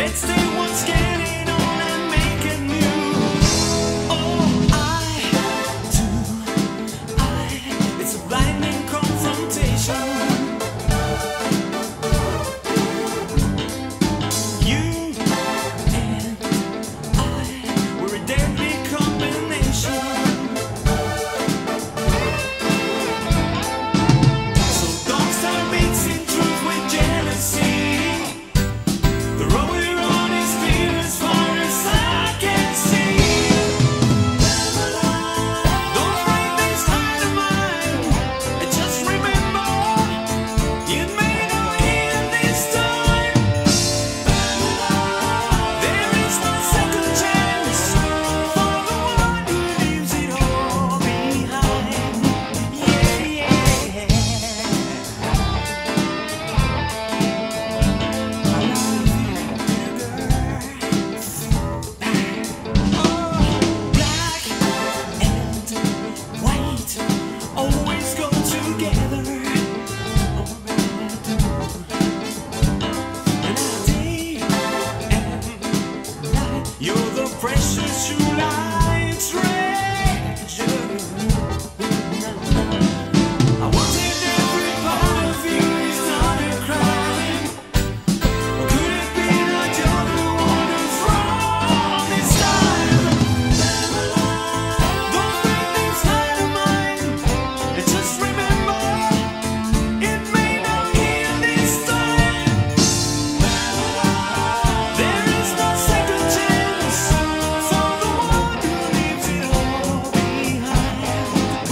Let's say what's getting on and make it new. Oh, it's a blinding confrontation. You and I, we're a deadly combination. So don't start mixing truth with jealousy. The road we're on is clear as far as I can see. Don't break this heart of mine, and just remember, you may not hear this time. There is no second chance for the one who leaves it all behind. Yeah, yeah. Black and white always go together. And day and night, you're the precious true light treasure. I wanted every part of you, it's not a crime. Could it be that you're the one who's wrong this time? Don't break this heart of mine, and just remember, it may not heal this time. There is no second chance for the one who leaves it all behind.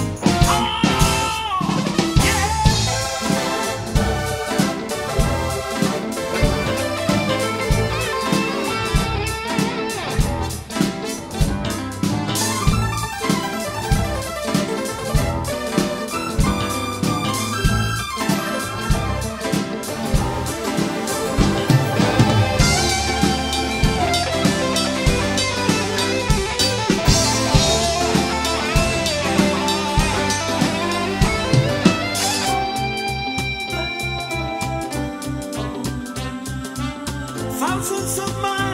Oh, yeah. Thousands of miles